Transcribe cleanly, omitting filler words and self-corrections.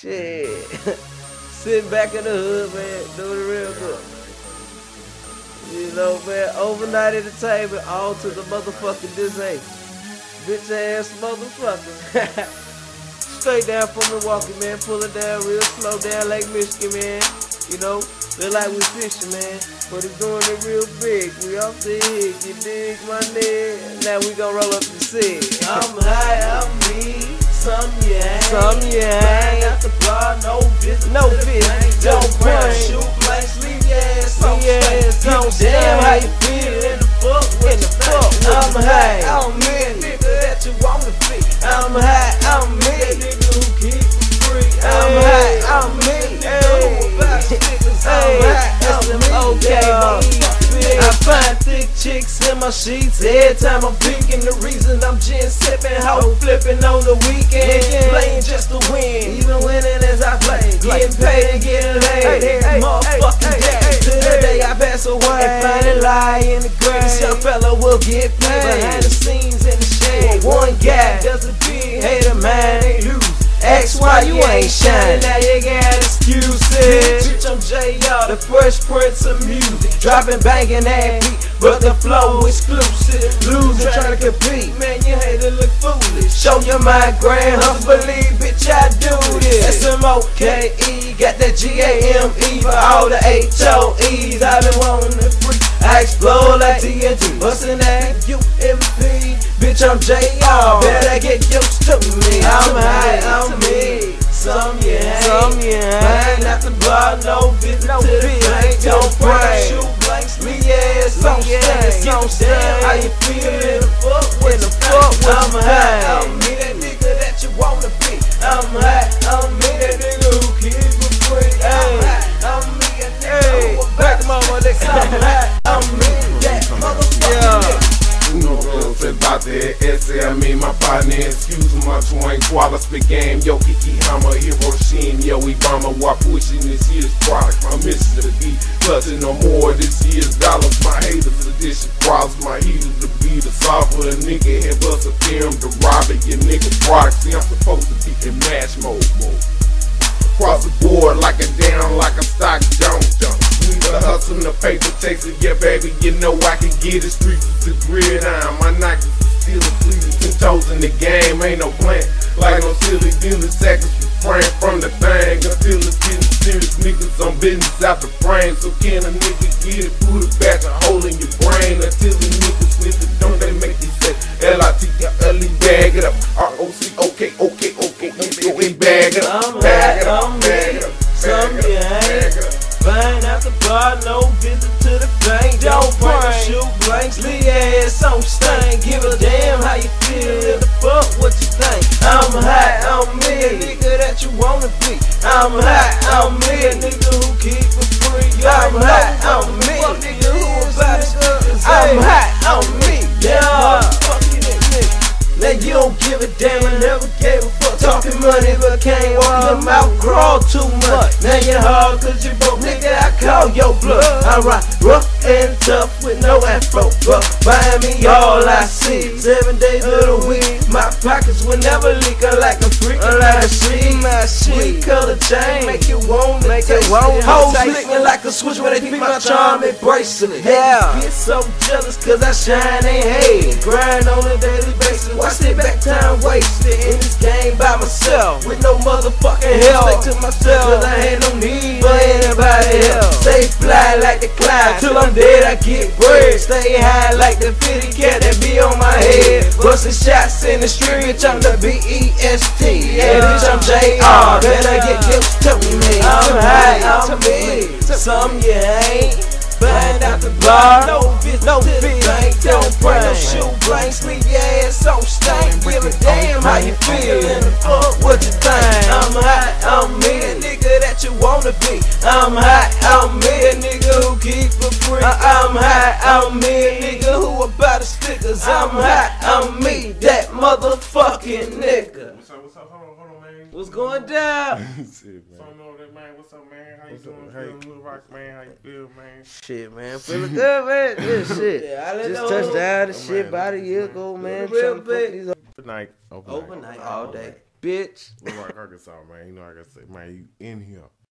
Shit. Sitting back in the hood, man, doing it real good. You know, man, overnight entertainment, all to the motherfucking Disney. Bitch ass motherfucker. Straight down from Milwaukee, man, pulling down real slow down Lake Michigan, man. You know, look like we fishing, man, but it's doing it real big. We off the hig, you dig my nigga? Now we gon' roll up the cig. I'm high, I'm me, some you ain't. Some you ain't. At the bar, no visit. No visit, Don't don't bring. bring. Shoot blank, sleep your ass on Leave your ass on Damn, how you stage. feel in the fuck? In the fuck, I'm what you high, think? I'm me, nigga that you wanna be. I'm high, I'm That me. nigga who keep it free. I'm I'm high, high, I'm me. nigga who about stickers. I'm Hey, high, that's I'm them me. okay, I find thick chicks in my sheets every time I'm peeking. The reason I'm gin sipping, hoe flipping on the weekend, playing just to win, even winning as I play, getting paid and getting laid. Every motherfucking day till the day I pass away. And finally lie in the grave. This young fella will get paid behind the scenes in the shade. One guy does a big hater, man, they lose. Ask why you ain't shining, now you got excuses. Bitch, I'm JR, the Fresh Prince of music. Dropping, banging that beat, but the flow exclusive. Losing, trying to compete, man, you hate to look foolish. Show your mind, grand hustle, believe, bitch, I do this. SMOKE, got that GAME for all the HOEs. I've been wanting to free. I explode like TNT, bustin' that UMP. Bitch, I'm JR, better get used to me. I'm high, I'm me, some you ain't. Some you ain't. Mine at the bar, no visit No to the visit, bank. don't Don't pray. break, shoot blanks, me ass on Me stage. ass Give on a damn how you stage. feel in the fuck, what In the you fuck, think? what I'm you high, think? I'm me, that nigga that you wanna be. I'm high, I'm me, that nigga who keep it free. I'm high, I'm me, that nigga who Back about mama, to stick. I'm high, I'm me, that motherfucker. Yeah. Uno se bate ese a mí my partner. Excuse my twang while I spit game. Yo, Kiki Hama, Hiroshima, yo, Ibama, while pushing this year's product. My mission to be clutching no more this year's dollars. My haters addition problems, my heaters to be the software. A nigga head bust a film to rob it. Your nigga product. See, I'm supposed to be in mash mode. Across the board like a down, like a stock jump. We the hustle, the paper takes it, yeah baby, you know I can get it. Streets is the gridiron, my Nikes is still a fleet. 10 toes in the game, ain't no plan. Like no silly dealing seconds refrain from the thing. Until it's getting serious, niggas on business out the frame. So can a nigga get it, put it back a hole in your brain. Until the niggas sniff it, don't they make you say L-I-T-L-E, bag it up. R-O-C-O-K, bag it up. I'm Bag it high, up, I'm bag me, it up, some bag you it up, ain't. bag it up. Fine at the bar, no visit to the bank. Don't break or shoot blanks, leave your ass on stain. Give a damn how you feel in the fuck, what you think. I'm high, I'm me, a nigga that you wanna be. I'm high, I'm me, a nigga who keep it free. I'm high, I'm me, a nigga who about to stick. I'm high, I'm me, yeah, fucking that nigga. Now you don't give a damn, I never gave a fuck. Talking money, but can't walk your mouth, crawl too much. Now you hard cause you broke, nigga, I call your bluff. I ride rough and tough with no afro, but buying me all I see. 7 days of the week, my pockets will never leak. I like a freak, I like a sweet color chain, make you want it, taste it. Hoes licking like a switch when they beat my charm and bracelet. Yeah. Get so jealous cause I shine they hate. Grind on a daily basis. Watch it back time wasted in this game by myself with no motherfucking help. Stick to myself cause I ain't no need for anybody else. Stay fly like the cloud till I'm dead. I get bread. Stay high like the 50 cat that be on my head. Busting shots in the street. Bitch, I'm the B-E-S-T. Yeah, bitch, I'm J-R. Better get used to me. I'm high, I'm me. Some you ain't. Find out the bar, no visit to the bank. Don't break no shoe blanks, leave your ass on stank. Give a damn how you feel in the fuck, what you think. I'm high, I'm me, a nigga that you wanna be. I'm high, I'm me, a nigga who keep it free. I'm high, I'm me, a nigga who about to stickers. I'm high, I'm me, that motherfucking nigga. What's up? Hold on, man. What's going down? What's up, man? How you doing? Little Rock, man. How you feel, man? Shit, man, feeling good, man. This shit. Yeah, I let Just know. touched down the Oh, shit man. about a year ago, man. Real Trying to fuck big. these Overnight. Overnight, all day. bitch. Look like Arkansas, man. You know, like I said, man, you in here.